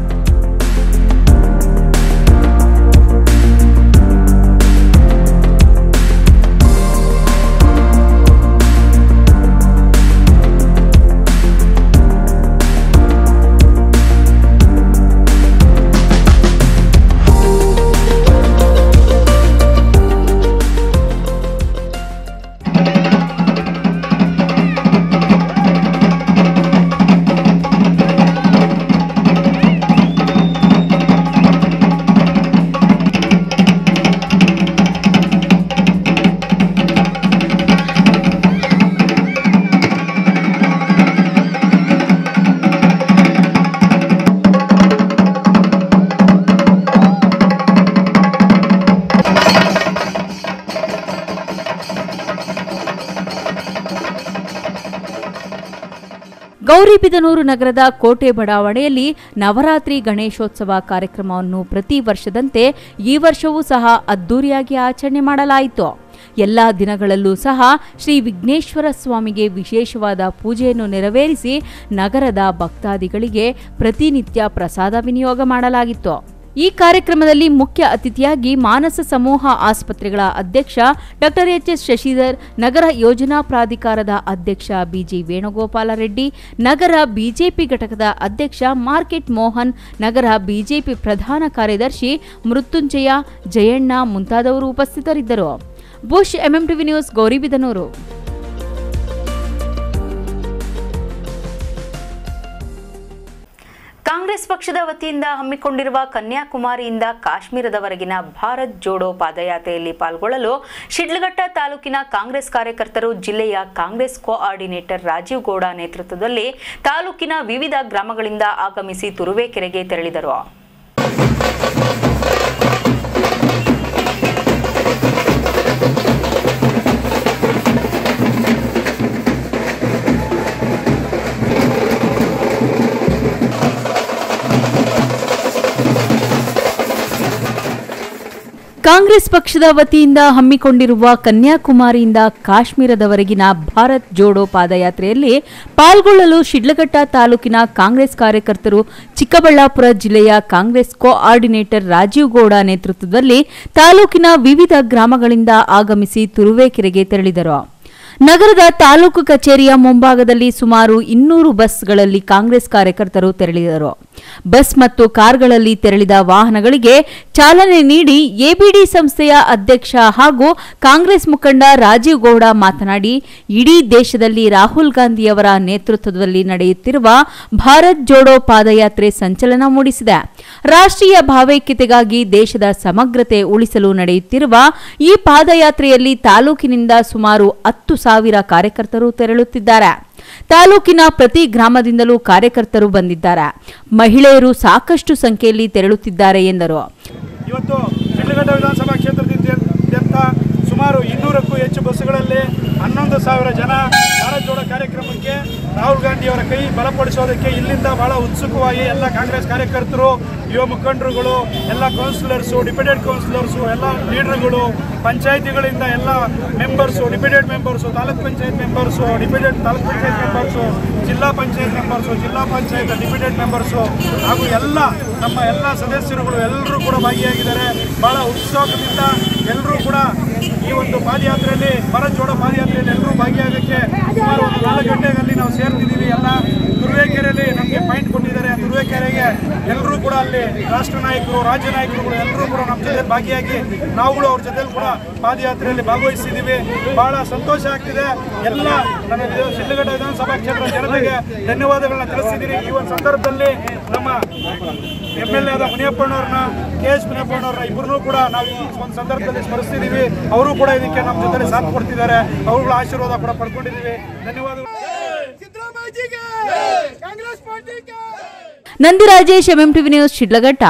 ಗೌರಿಬಿದನೂರು ನಗರದ ಕೋಟೆ ಬಡಾವಣೆಯಲ್ಲಿ ನವರಾತ್ರಿ ಗಣೇಶೋತ್ಸವ ಕಾರ್ಯಕ್ರಮವನ್ನು ಪ್ರತಿ ವರ್ಷದಂತೆ ಈ ವರ್ಷವೂ ಸಹ ಅದ್ದೂರಿಯಾಗಿ ಆಚರಣೆ ಮಾಡಲಾಯಿತು. ಎಲ್ಲ ದಿನಗಳಲ್ಲೂ ಸಹ ಶ್ರೀ ವಿಘ್ನೇಶ್ವರ ಸ್ವಾಮಿಗೆ ವಿಶೇಷವಾದ ಪೂಜೆಯನ್ನು ನೆರವೇರಿಸಿ ನಗರದ ಭಕ್ತಾದಿಗಳಿಗೆ ಪ್ರತಿನಿತ್ಯ ಪ್ರಸಾದ ವಿನಿಯೋಗ ಮಾಡಲಾಗಿತ್ತು. ಈ ಕಾರ್ಯಕ್ರಮದಲ್ಲಿ ಮುಖ್ಯ ಅತಿಥಿಯಾಗಿ ಮಾನಸ ಸಮೂಹ ಆಸ್ಪತ್ರೆಗಳ ಅಧ್ಯಕ್ಷ ಡಾಕ್ಟರ್ HS ಶಶಿಧರ್, ನಗರ ಯೋಜನಾ ಪ್ರಾಧಿಕಾರದ ಅಧ್ಯಕ್ಷ BG ವೇಣುಗೋಪಾಲ ರೆಡ್ಡಿ, ನಗರ ಬಿಜೆಪಿ ಘಟಕದ ಅಧ್ಯಕ್ಷ ಮಾರ್ಕೆಟ್ ಮೋಹನ್, ನಗರ ಬಿಜೆಪಿ ಪ್ರಧಾನ ಕಾರ್ಯದರ್ಶಿ ಮೃತ್ಯುಂಜಯ, ಜಯಣ್ಣ ಮುಂತಾದವರು ಉಪಸ್ಥಿತರಿದ್ದರು. Bush MMTV news, Gauribidanur. Congress ಪಕ್ಷದ ವತಿಯಿಂದ ಹಮ್ಮಿಕೊಂಡಿರುವ ಕನ್ಯಾಕುಮಾರಿಯಿಂದ ಕಾಶ್ಮೀರದವರೆಗಿನ ಭಾರತ್ ಜೋಡೋ ಪಾದಯಾತ್ರೆಯಲ್ಲಿ ಪಾಲ್ಗೊಳ್ಳಲು ಶಿಡ್ಲಘಟ್ಟ ತಾಲೂಕಿನ ಕಾಂಗ್ರೆಸ್ ಕಾರ್ಯಕರ್ತರು ಜಿಲ್ಲೆಯ ಕಾಂಗ್ರೆಸ್ ಕೋಆರ್ಡಿನೇಟರ್ ರಾಜೀವ್ ಗೌಡ ನೇತೃತ್ವದಲ್ಲಿ ತಾಲೂಕಿನ ವಿವಿಧ ಗ್ರಾಮಗಳಿಂದ ಆಗಮಿಸಿ ತುರುವೇಕೆರೆಗೆ ತೆರಳಿದರು. ಕಾಂಗ್ರೆಸ್ ಪಕ್ಷದ ವತಿಯಿಂದ ಹಮ್ಮಿಕೊಂಡಿರುವ ಕನ್ಯಾಕುಮಾರಿಯಿಂದ ಕಾಶ್ಮೀರದವರೆಗಿನ ಭಾರತ್ ಜೋಡೋ ಪಾದಯಾತ್ರೆಯಲ್ಲಿ ಪಾಲ್ಗೊಳ್ಳಲು ಶಿಡ್ಲಘಟ್ಟ ತಾಲೂಕಿನ ಕಾಂಗ್ರೆಸ್ ಕಾರ್ಯಕರ್ತರು ಚಿಕ್ಕಬಳ್ಳಾಪುರ ಜಿಲ್ಲೆಯ ಕಾಂಗ್ರೆಸ್ ಕೋಆರ್ಡಿನೇಟರ್ ರಾಜೀವ್ ಗೌಡ ನೇತೃತ್ವದಲ್ಲಿ ತಾಲೂಕಿನ ವಿವಿಧ ಗ್ರಾಮಗಳಿಂದ ಆಗಮಿಸಿ ತುರುವೇಕೆರೆಗೆ ತೆರಳಿದರು. ನಗರದ ತಾಲೂಕು ಕಚೇರಿಯ ಮುಂಭಾಗದಲ್ಲಿ ಸುಮಾರು 200 ಬಸ್ಗಳಲ್ಲಿ ಕಾಂಗ್ರೆಸ್ ಕಾರ್ಯಕರ್ತರು ತೆರಳಿದರು. ಬಸ್ ಮತ್ತು ಕಾರ್ಗಳಲ್ಲಿ ತೆರಳಿದ ವಾಹನಗಳಿಗೆ ಚಾಲನೆ ನೀಡಿ ಎಬಿಡಿ ಸಂಸ್ಥೆಯ ಅಧ್ಯಕ್ಷ ಹಾಗೂ ಕಾಂಗ್ರೆಸ್ ಮುಖಂಡ ರಾಜೀವ್ ಗೌಡ ಮಾತನಾಡಿ, ಇಡೀ ದೇಶದಲ್ಲಿ ರಾಹುಲ್ ಗಾಂಧಿಯವರ ನೇತೃತ್ವದಲ್ಲಿ ನಡೆಯುತ್ತಿರುವ ಭಾರತ್ ಜೋಡೋ ಪಾದಯಾತ್ರೆ ಸಂಚಲನ ಮೂಡಿಸಿದೆ. ರಾಷ್ಟ್ರೀಯ ಭಾವೈಕ್ಯತೆಗಾಗಿ ದೇಶದ ಸಮಗ್ರತೆ ಉಳಿಸಲು ನಡೆಯುತ್ತಿರುವ ಈ ಪಾದಯಾತ್ರೆಯಲ್ಲಿ ತಾಲೂಕಿನಿಂದ ಸುಮಾರು 10,000 ಕಾರ್ಯಕರ್ತರು ತೆರಳುತ್ತಿದ್ದಾರೆ. ತಾಲೂಕಿನ ಪ್ರತಿ ಗ್ರಾಮದಿಂದಲೂ ಕಾರ್ಯಕರ್ತರು ಬಂದಿದ್ದಾರೆ. ಮಹಿಳೆಯರು ಸಾಕಷ್ಟು ಸಂಖ್ಯೆಯಲ್ಲಿ ತೆರಳುತ್ತಿದ್ದಾರೆ ಎಂದರು. ಇವತ್ತು ಶಿಡ್ಲಘಟ್ಟ ವಿಧಾನಸಭಾ ಕ್ಷೇತ್ರದಾದ್ಯಂತ ಸುಮಾರು 200ಕ್ಕೂ ಹೆಚ್ಚು ಬಸ್ಸುಗಳಲ್ಲಿ 11,000 ಜನ ಭಾರತ್ ಜೋಡೋ ಕಾರ್ಯಕ್ರಮಕ್ಕೆ ರಾಹುಲ್ ಗಾಂಧಿಯವರ ಕೈ ಬಲಪಡಿಸೋದಕ್ಕೆ ಇಲ್ಲಿಂದ ಬಹಳ ಉತ್ಸುಕವಾಗಿ ಎಲ್ಲ ಕಾಂಗ್ರೆಸ್ ಕಾರ್ಯಕರ್ತರು, ಯುವ ಮುಖಂಡರುಗಳು, ಎಲ್ಲ ಕೌನ್ಸಿಲರ್ಸು, ಡಿಪ್ಯೂಟೆಡ್ ಕೌನ್ಸಿಲರ್ಸು, ಎಲ್ಲ ಲೀಡರ್ಗಳು, ಪಂಚಾಯಿತಿಗಳಿಂದ ಎಲ್ಲ members, deputed members, taluk panchayat members, deputed taluk panchayat members, zilla panchayat members, zilla panchayat deputed members ಹಾಗೂ ಎಲ್ಲ ನಮ್ಮ ಎಲ್ಲ ಸದಸ್ಯರುಗಳು ಎಲ್ಲರೂ ಕೂಡ ಭಾಗಿಯಾಗಿದ್ದಾರೆ. ಬಹಳ ಉತ್ಸಾಹದಿಂದ ಎಲ್ಲರೂ ಕೂಡ ಈ ಒಂದು ಪಾದಯಾತ್ರೆಯಲ್ಲಿ ಭಾರತ್ ಜೋಡೋ ಪಾದಯಾತ್ರೆಯಲ್ಲಿ ಎಲ್ಲರೂ ಭಾಗಿಯಾಗಕ್ಕೆ ಸುಮಾರು 4 ಗಂಟೆಗಳಲ್ಲಿ ನಾವು ಸೇರ್ತಿದ್ದೀವಿ. ಎಲ್ಲ ತುರುವೇಕೆರೆಯಲ್ಲಿ ನಮಗೆ ಪಾಯಿಂಟ್ ಕೊಟ್ಟಿದ್ದಾರೆ. ತುರುವೇಕೆರೆಗೆ ಎಲ್ಲರೂ ಕೂಡ ಅಲ್ಲಿ ರಾಷ್ಟ್ರ ನಾಯಕರು, ರಾಜ್ಯ ನಾಯಕರುಗಳು ಎಲ್ಲರೂ ಕೂಡ ನಮ್ಮ ಜೊತೆ ಭಾಗಿಯಾಗಿ ನಾವುಗಳು ಅವ್ರ ಜೊತೆ ಕೂಡ ಪಾದಯಾತ್ರೆಯಲ್ಲಿ ಭಾಗವಹಿಸಿದ್ದೀವಿ. ಬಹಳ ಸಂತೋಷ ಆಗ್ತಿದೆ. ಎಲ್ಲ ನನ್ನ ಶಿಡ್ಲಘಟ್ಟ ವಿಧಾನಸಭಾ ಕ್ಷೇತ್ರದ ಜನತೆಗೆ ಧನ್ಯವಾದಗಳನ್ನ ತಿಳಿಸಿದ್ದೀನಿ. ಈ ಒಂದು ಸಂದರ್ಭದಲ್ಲಿ ನಮ್ಮ MLA ಆದ ಮುನಿಯಪ್ಪನವ್ರನ್ನ, KH ಮುನಿಯಪ್ಪನವ್ರನ್ನ ಇಬ್ಬರನ್ನೂ ಕೂಡ ನಾವು ಈ ಒಂದು ಸಂದರ್ಭದಲ್ಲಿ ಸ್ಮರಿಸ್ತಿದ್ದೀವಿ. ಅವರು ಕೂಡ ಇದಕ್ಕೆ ನಮ್ಮ ಜೊತೆ ಸಾಥ್ ಕೊಡ್ತಿದ್ದಾರೆ. ಅವರುಗಳ ಆಶೀರ್ವಾದ ಕೂಡ ಪಡ್ಕೊಂಡಿದ್ದೀವಿ. ಧನ್ಯವಾದಗಳು. Nandirajesh, MMTV news, Sidlaghatta.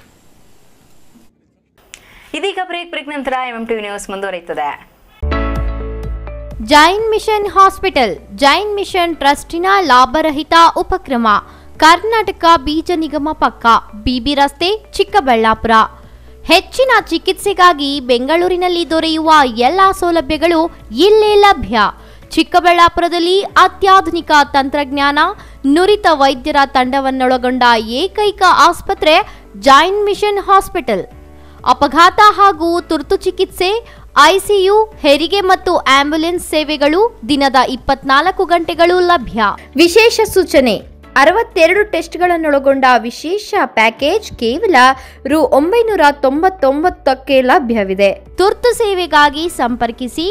ಇದೀಗ ಬ್ರೇಕ್ ನಂತರ MMTV ನ್ಯೂಸ್ ಮುಂದುವರಿಯುತ್ತದೆ. Jain mission hospital, Jain mission ಟ್ರಸ್ಟಿನ ಲಾಭರಹಿತ ಉಪಕ್ರಮ, ಕರ್ನಾಟಕ ಬೀಜ ನಿಗಮ ಪಕ್ಕ, BB ರಸ್ತೆ, ಚಿಕ್ಕಬಳ್ಳಾಪುರ. ಹೆಚ್ಚಿನ ಚಿಕಿತ್ಸೆಗಾಗಿ ಬೆಂಗಳೂರಿನಲ್ಲಿ ದೊರೆಯುವ ಎಲ್ಲಾ ಸೌಲಭ್ಯಗಳು ಇಲ್ಲೇ ಲಭ್ಯ. ಚಿಕ್ಕಬಳ್ಳಾಪುರದಲ್ಲಿ ಅತ್ಯಾಧುನಿಕ ತಂತ್ರಜ್ಞಾನ, ನುರಿತ ವೈದ್ಯರ ತಂಡವನ್ನೊಳಗೊಂಡ ಏಕೈಕ ಆಸ್ಪತ್ರೆ ಜೈನ್ ಮಿಷನ್ ಹಾಸ್ಪಿಟಲ್. ಅಪಘಾತ ಹಾಗೂ ತುರ್ತು ಚಿಕಿತ್ಸೆ, ICU, ಹೆರಿಗೆ ಮತ್ತು ಆಂಬ್ಯುಲೆನ್ಸ್ ಸೇವೆಗಳು ದಿನದ 24 ಗಂಟೆಗಳು ಲಭ್ಯ. ವಿಶೇಷ ಸೂಚನೆ: 62 ಟೆಸ್ಟ್ಗಳನ್ನೊಳಗೊಂಡ ವಿಶೇಷ ಪ್ಯಾಕೇಜ್ ಕೇವಲ Rs. 999ಕ್ಕೆ ಲಭ್ಯವಿದೆ. ತುರ್ತು ಸೇವೆಗಾಗಿ ಸಂಪರ್ಕಿಸಿ.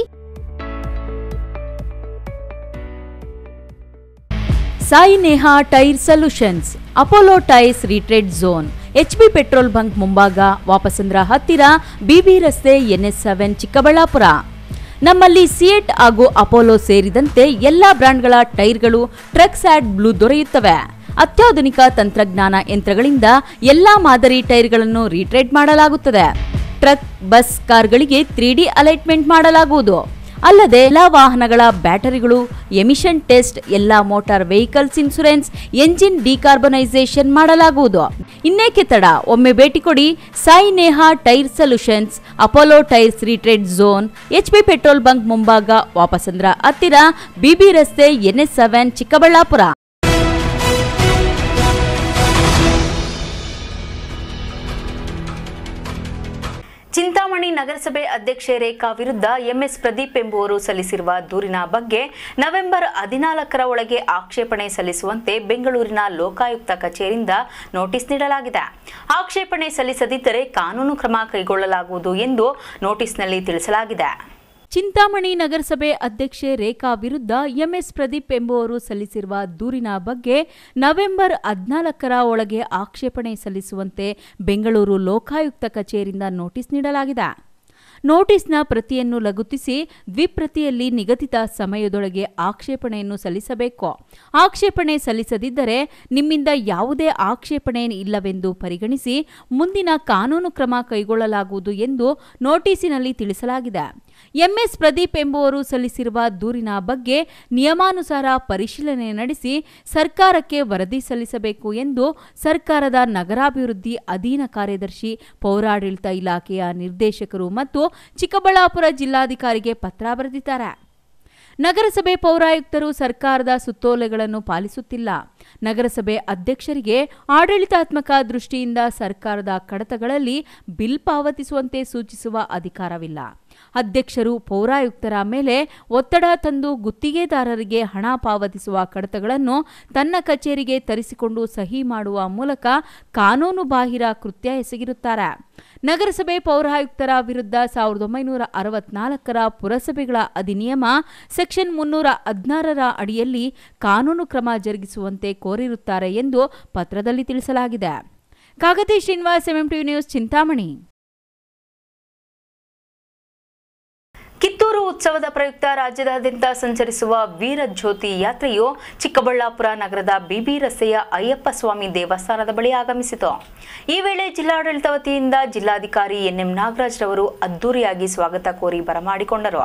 Sai Neha tyre solutions, Apollo tyres retread zone, HB petrol bunk ಮುಂಭಾಗ, ವಾಪಸಂದ್ರ ಹತ್ತಿರ, BB ರಸ್ತೆ, NS7, ಚಿಕ್ಕಬಳ್ಳಾಪುರ. ನಮ್ಮಲ್ಲಿ ಸಿಯೆಟ್ ಹಾಗೂ ಅಪೋಲೋ ಸೇರಿದಂತೆ ಎಲ್ಲಾ ಬ್ರಾಂಡ್ಗಳ ಟೈರ್ಗಳು ಟ್ರಕ್ಸ್ ಆಡ್ ಬ್ಲೂ ದೊರೆಯುತ್ತವೆ. ಅತ್ಯಾಧುನಿಕ ತಂತ್ರಜ್ಞಾನ ಯಂತ್ರಗಳಿಂದ ಎಲ್ಲಾ ಮಾದರಿ ಟೈರ್ಗಳನ್ನು ರಿಟ್ರೇಡ್ ಮಾಡಲಾಗುತ್ತದೆ. ಟ್ರಕ್, ಬಸ್, ಕಾರ್ಗಳಿಗೆ 3D ಅಲೈಟ್ಮೆಂಟ್ ಮಾಡಲಾಗುವುದು. ಅಲ್ಲದೆ ಎಲ್ಲಾ ವಾಹನಗಳ ಬ್ಯಾಟರಿಗಳು ಎಮಿಷನ್ ಟೆಸ್ಟ್, ಎಲ್ಲಾ motor vehicles insurance, engine decarbonisation ಮಾಡಲಾಗುವುದು. ಇನ್ನೇಕೆ ತಡ, ಒಮ್ಮೆ ಭೇಟಿ ಕೊಡಿ. Sai Neha tyre solutions, Apollo tyres retread zone, HB petrol bunk ಮುಂಭಾಗ, ವಾಪಸಂದ್ರ ಹತ್ತಿರ, BB ರಸ್ತೆ, NS7, ಚಿಕ್ಕಬಳ್ಳಾಪುರ. ಚಿಂತಾಮಣಿ ನಗರಸಭೆ ಅಧ್ಯಕ್ಷೆ ರೇಖಾ ವಿರುದ್ಧ MS ಪ್ರದೀಪ್ ಎಂಬುವರು ಸಲ್ಲಿಸಿರುವ ದೂರಿನ ಬಗ್ಗೆ ನವೆಂಬರ್ 14ರ ಒಳಗೆ ಆಕ್ಷೇಪಣೆ ಸಲ್ಲಿಸುವಂತೆ ಬೆಂಗಳೂರಿನ ಲೋಕಾಯುಕ್ತ ಕಚೇರಿಯಿಂದ ನೋಟಿಸ್ ನೀಡಲಾಗಿದೆ. ಆಕ್ಷೇಪಣೆ ಸಲ್ಲಿಸದಿದ್ದರೆ ಕಾನೂನು ಕ್ರಮ ಕೈಗೊಳ್ಳಲಾಗುವುದು ಎಂದು ನೋಟಿಸ್ನಲ್ಲಿ ತಿಳಿಸಲಾಗಿದೆ. ಚಿಂತಾಮಣಿ ನಗರಸಭೆ ಅಧ್ಯಕ್ಷೆ ರೇಖಾ ವಿರುದ್ಧ MS ಪ್ರದೀಪ್ ಎಂಬುವರು ಸಲ್ಲಿಸಿರುವ ದೂರಿನ ಬಗ್ಗೆ ನವೆಂಬರ್ 14ರ ಒಳಗೆ ಆಕ್ಷೇಪಣೆ ಸಲ್ಲಿಸುವಂತೆ ಬೆಂಗಳೂರು ಲೋಕಾಯುಕ್ತ ಕಚೇರಿಯಿಂದ ನೋಟಿಸ್ ನೀಡಲಾಗಿದೆ. ನೋಟಿಸ್ನ ಪ್ರತಿಯನ್ನು ಲಗತ್ತಿಸಿ ದ್ವಿಪ್ರತಿಯಲ್ಲಿ ನಿಗದಿತ ಸಮಯದೊಳಗೆ ಆಕ್ಷೇಪಣೆಯನ್ನು ಸಲ್ಲಿಸಬೇಕು. ಆಕ್ಷೇಪಣೆ ಸಲ್ಲಿಸದಿದ್ದರೆ ನಿಮ್ಮಿಂದ ಯಾವುದೇ ಆಕ್ಷೇಪಣೆ ಇಲ್ಲವೆಂದು ಪರಿಗಣಿಸಿ ಮುಂದಿನ ಕಾನೂನು ಕ್ರಮ ಕೈಗೊಳ್ಳಲಾಗುವುದು ಎಂದು ನೋಟಿಸಿನಲ್ಲಿ ತಿಳಿಸಲಾಗಿದೆ. ಎಂಎಸ್ ಪ್ರದೀಪ್ ಎಂಬುವರು ಸಲ್ಲಿಸಿರುವ ದೂರಿನ ಬಗ್ಗೆ ನಿಯಮಾನುಸಾರ ಪರಿಶೀಲನೆ ನಡೆಸಿ ಸರ್ಕಾರಕ್ಕೆ ವರದಿ ಸಲ್ಲಿಸಬೇಕು ಎಂದು ಸರ್ಕಾರದ ನಗರಾಭಿವೃದ್ಧಿ ಅಧೀನ ಕಾರ್ಯದರ್ಶಿ ಪೌರಾಡಳಿತ ಇಲಾಖೆಯ ನಿರ್ದೇಶಕರು ಮತ್ತು ಚಿಕ್ಕಬಳ್ಳಾಪುರ ಜಿಲ್ಲಾಧಿಕಾರಿಗೆ ಪತ್ರ ಬರೆದಿದ್ದಾರೆ. ನಗರಸಭೆ ಪೌರಾಯುಕ್ತರು ಸರ್ಕಾರದ ಸುತ್ತೋಲೆಗಳನ್ನು ಪಾಲಿಸುತ್ತಿಲ್ಲ. ನಗರಸಭೆ ಅಧ್ಯಕ್ಷರಿಗೆ ಆಡಳಿತಾತ್ಮಕ ದೃಷ್ಟಿಯಿಂದ ಸರ್ಕಾರದ ಕಡತಗಳಲ್ಲಿ ಬಿಲ್ ಪಾವತಿಸುವಂತೆ ಸೂಚಿಸುವ ಅಧಿಕಾರವಿಲ್ಲ. ಅಧ್ಯಕ್ಷರು ಪೌರಾಯುಕ್ತರ ಮೇಲೆ ಒತ್ತಡ ತಂದು ಗುತ್ತಿಗೆದಾರರಿಗೆ ಹಣ ಪಾವತಿಸುವ ಕಡತಗಳನ್ನು ತನ್ನ ಕಚೇರಿಗೆ ತರಿಸಿಕೊಂಡು ಸಹಿ ಮಾಡುವ ಮೂಲಕ ಕಾನೂನು ಬಾಹಿರ ಕೃತ್ಯ ಎಸಗಿರುತ್ತಾರೆ. ನಗರಸಭೆ ಪೌರಾಯುಕ್ತರ ವಿರುದ್ಧ 1964ರ ಪುರಸಭೆಗಳ ಅಧಿನಿಯಮ ಸೆಕ್ಷನ್ 316ರ ಅಡಿಯಲ್ಲಿ ಕಾನೂನು ಕ್ರಮ ಜರುಗಿಸುವಂತೆ ಕೋರಿರುತ್ತಾರೆ ಎಂದು ಪತ್ರದಲ್ಲಿ ತಿಳಿಸಲಾಗಿದೆ. Kagati Srinivas, MMTV news, Chintamani. ಕಿತ್ತೂರು ಉತ್ಸವದ ಪ್ರಯುಕ್ತ ರಾಜ್ಯದಾದ್ಯಂತ ಸಂಚರಿಸುವ ವೀರ ಜ್ಯೋತಿ ಯಾತ್ರೆಯು ಚಿಕ್ಕಬಳ್ಳಾಪುರ ನಗರದ ಬಿಬಿ ರಸ್ತೆಯ ಅಯ್ಯಪ್ಪ ಸ್ವಾಮಿ ದೇವಸ್ಥಾನದ ಬಳಿ ಆಗಮಿಸಿತು. ಈ ವೇಳೆ ಜಿಲ್ಲಾಡಳಿತ ವತಿಯಿಂದ ಜಿಲ್ಲಾಧಿಕಾರಿ ಎನ್ಎಂ ನಾಗರಾಜ್ ರವರು ಅದ್ದೂರಿಯಾಗಿ ಸ್ವಾಗತ ಕೋರಿ ಬರಮಾಡಿಕೊಂಡರು.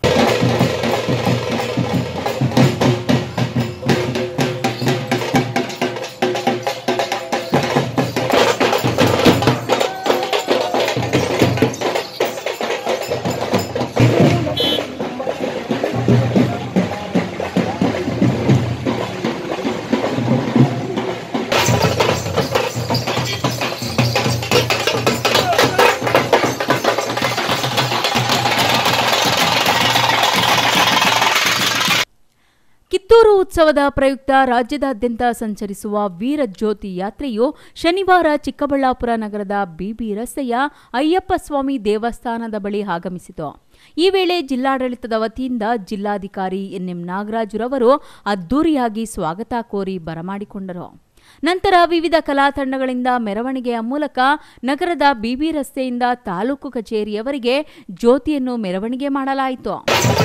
ಕಿತ್ತೂರು ಉತ್ಸವದ ಪ್ರಯುಕ್ತ ರಾಜ್ಯದಾದ್ಯಂತ ಸಂಚರಿಸುವ ವೀರ ಜ್ಯೋತಿ ಯಾತ್ರೆಯು ಶನಿವಾರ ಚಿಕ್ಕಬಳ್ಳಾಪುರ ನಗರದ ಬಿಬಿ ರಸ್ತೆಯ ಅಯ್ಯಪ್ಪ ಸ್ವಾಮಿ ದೇವಸ್ಥಾನದ ಬಳಿ ಆಗಮಿಸಿತು. ಈ ವೇಳೆ ಜಿಲ್ಲಾಡಳಿತದ ವತಿಯಿಂದ ಜಿಲ್ಲಾಧಿಕಾರಿ ಎನ್ಎಂ ನಾಗರಾಜ್ ರವರು ಅದ್ದೂರಿಯಾಗಿ ಸ್ವಾಗತ ಕೋರಿ ಬರಮಾಡಿಕೊಂಡರು. ನಂತರ ವಿವಿಧ ಕಲಾ ತಂಡಗಳಿಂದ ಮೆರವಣಿಗೆಯ ಮೂಲಕ ನಗರದ ಬಿಬಿ ರಸ್ತೆಯಿಂದ ತಾಲೂಕು ಕಚೇರಿಯವರೆಗೆ ಜ್ಯೋತಿಯನ್ನು ಮೆರವಣಿಗೆ ಮಾಡಲಾಯಿತು.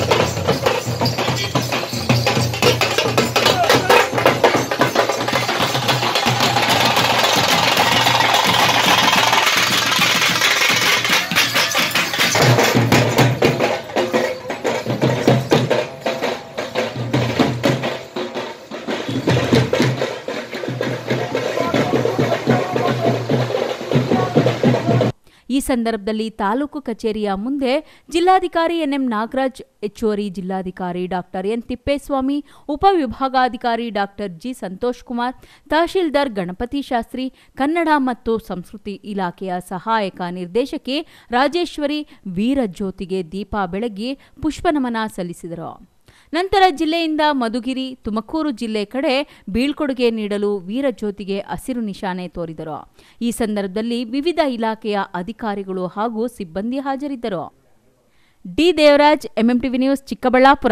ಈ ಸಂದರ್ಭದಲ್ಲಿ ತಾಲೂಕು ಕಚೇರಿಯ ಮುಂದೆ ಜಿಲ್ಲಾಧಿಕಾರಿ ಎನ್ಎಂ ನಾಗರಾಜ್, ಹೆಚ್ಚುವರಿ ಜಿಲ್ಲಾಧಿಕಾರಿ ಡಾಕ್ಟರ್ ಎನ್ ತಿಪ್ಪೇಸ್ವಾಮಿ, ಉಪವಿಭಾಗಾಧಿಕಾರಿ ಡಾಕ್ಟರ್ ಜಿ ಸಂತೋಷ್ ಕುಮಾರ್, ತಹಶೀಲ್ದಾರ್ ಗಣಪತಿ ಶಾಸ್ತ್ರಿ, ಕನ್ನಡ ಮತ್ತು ಸಂಸ್ಕೃತಿ ಇಲಾಖೆಯ ಸಹಾಯಕ ನಿರ್ದೇಶಕಿ ರಾಜೇಶ್ವರಿ ವೀರ ಜ್ಯೋತಿಗೆ ದೀಪ ಬೆಳಗಿ ಪುಷ್ಪನಮನ ಸಲ್ಲಿಸಿದರು. ನಂತರ ಜಿಲ್ಲೆಯಿಂದ ಮಧುಗಿರಿ, ತುಮಕೂರು ಜಿಲ್ಲೆ ಕಡೆ ಬೀಳ್ಕೊಡುಗೆ ನೀಡಲು ವೀರಜ್ಯೋತಿಗೆ ಹಸಿರು ನಿಶಾನೆ ತೋರಿದರು. ಈ ಸಂದರ್ಭದಲ್ಲಿ ವಿವಿಧ ಇಲಾಖೆಯ ಅಧಿಕಾರಿಗಳು ಹಾಗೂ ಸಿಬ್ಬಂದಿ ಹಾಜರಿದ್ದರು. D Devaraj, MMTV news, Chikkaballapur.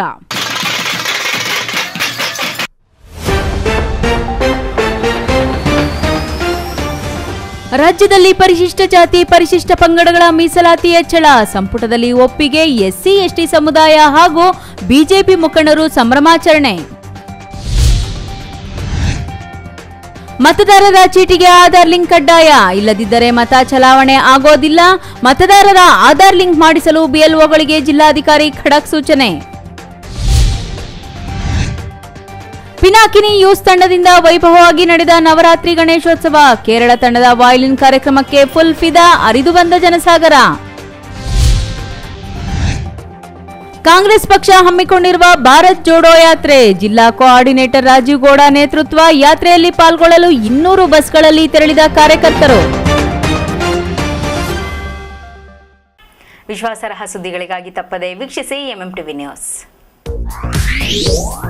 ರಾಜ್ಯದಲ್ಲಿ ಪರಿಶಿಷ್ಟ ಜಾತಿ ಪರಿಶಿಷ್ಟ ಪಂಗಡಗಳ ಮೀಸಲಾತಿ ಹೆಚ್ಚಳ ಸಂಪುಟದಲ್ಲಿ ಒಪ್ಪಿಗೆ. ಎಸ್ಸಿ ಎಸ್ಟಿ ಸಮುದಾಯ ಹಾಗೂ ಬಿಜೆಪಿ ಮುಖಂಡರು ಸಂಭ್ರಮಾಚರಣೆ. ಮತದಾರರ ಚೀಟಿಗೆ ಆಧಾರ್ ಲಿಂಕ್ ಕಡ್ಡಾಯ, ಇಲ್ಲದಿದ್ದರೆ ಮತ ಚಲಾವಣೆ ಆಗೋದಿಲ್ಲ. ಮತದಾರರ ಆಧಾರ್ ಲಿಂಕ್ ಮಾಡಿಸಲು ಬಿಎಲ್ಒಗಳಿಗೆ ಜಿಲ್ಲಾಧಿಕಾರಿ ಖಡಕ್ ಸೂಚನೆ. ಪಿನಾಕಿನಿ ಯೂಸ್ ತಂಡದಿಂದ ವೈಭವವಾಗಿ ನಡೆದ ನವರಾತ್ರಿ ಗಣೇಶೋತ್ಸವ. ಕೇರಳ ತಂಡದ ವಯಲಿನ್ ಕಾರ್ಯಕ್ರಮಕ್ಕೆ ಫುಲ್ ಫಿದಾ, ಹರಿದು ಬಂದ ಜನಸಾಗರ. ಕಾಂಗ್ರೆಸ್ ಪಕ್ಷ ಹಮ್ಮಿಕೊಂಡಿರುವ ಭಾರತ್ ಜೋಡೋ ಯಾತ್ರೆ. ಜಿಲ್ಲಾ ಕೋಆರ್ಡಿನೇಟರ್ ರಾಜೀವ್ ಗೌಡ ನೇತೃತ್ವ. ಯಾತ್ರೆಯಲ್ಲಿ ಪಾಲ್ಗೊಳ್ಳಲು 200 ಬಸ್ಗಳಲ್ಲಿ ತೆರಳಿದ ಕಾರ್ಯಕರ್ತರು. ವಿಶ್ವಾಸಾರ್ಹ ಸುದ್ದಿಗಳಿಗಾಗಿ ತಪ್ಪದೆ ವೀಕ್ಷಿಸಿ ಎಂಎಂಟಿವಿ ನ್ಯೂಸ್.